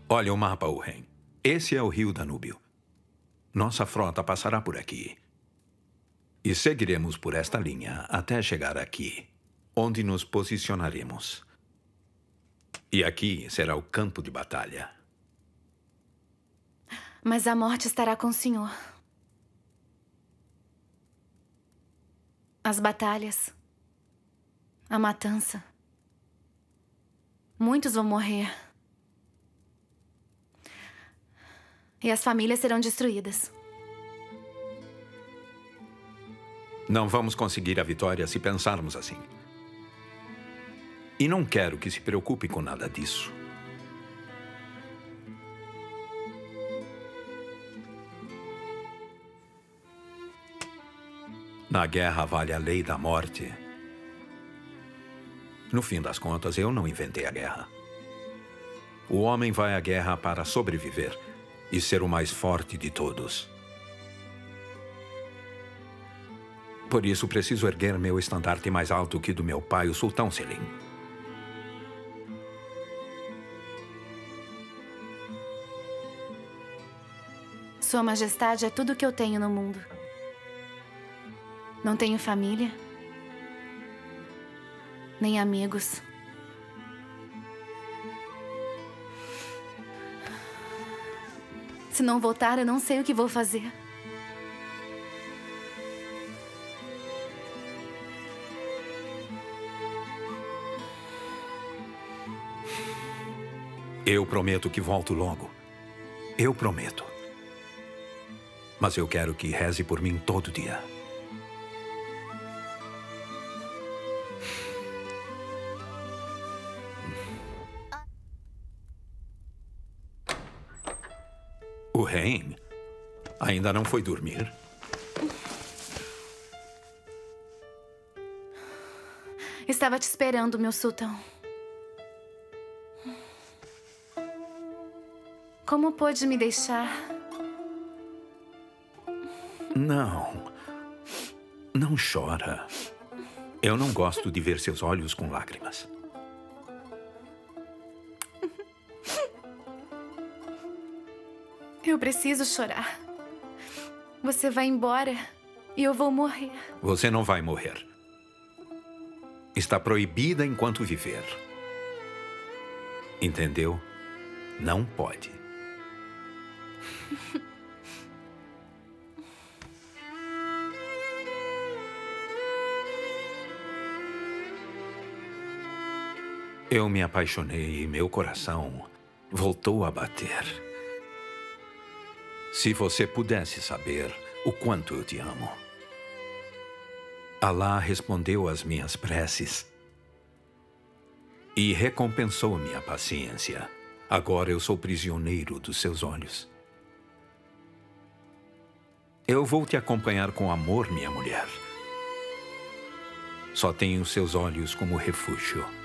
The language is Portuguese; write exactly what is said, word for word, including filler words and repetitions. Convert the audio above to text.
Olha o mapa, Uren. Esse é o rio Danúbio. Nossa frota passará por aqui. E seguiremos por esta linha até chegar aqui, onde nos posicionaremos. E aqui será o campo de batalha. Mas a morte estará com o senhor. As batalhas. A matança. Muitos vão morrer. E as famílias serão destruídas. Não vamos conseguir a vitória se pensarmos assim. E não quero que se preocupe com nada disso. Na guerra vale a lei da morte. No fim das contas, eu não inventei a guerra. O homem vai à guerra para sobreviver e ser o mais forte de todos. Por isso, preciso erguer meu estandarte mais alto que do meu pai, o Sultão Selim. Sua Majestade é tudo o que eu tenho no mundo. Não tenho família, nem amigos. Se não voltar, eu não sei o que vou fazer. Eu prometo que volto logo. Eu prometo. Mas eu quero que reze por mim todo dia. O Rein ainda não foi dormir? Estava te esperando, meu sultão. Como pôde me deixar? Não. Não chora. Eu não gosto de ver seus olhos com lágrimas. Eu preciso chorar. Você vai embora e eu vou morrer. Você não vai morrer. Está proibida enquanto viver. Entendeu? Não pode. Eu me apaixonei e meu coração voltou a bater. Se você pudesse saber o quanto eu te amo. Alá respondeu às minhas preces e recompensou minha paciência. Agora eu sou prisioneiro dos seus olhos. Eu vou te acompanhar com amor, minha mulher. Só tenho seus olhos como refúgio.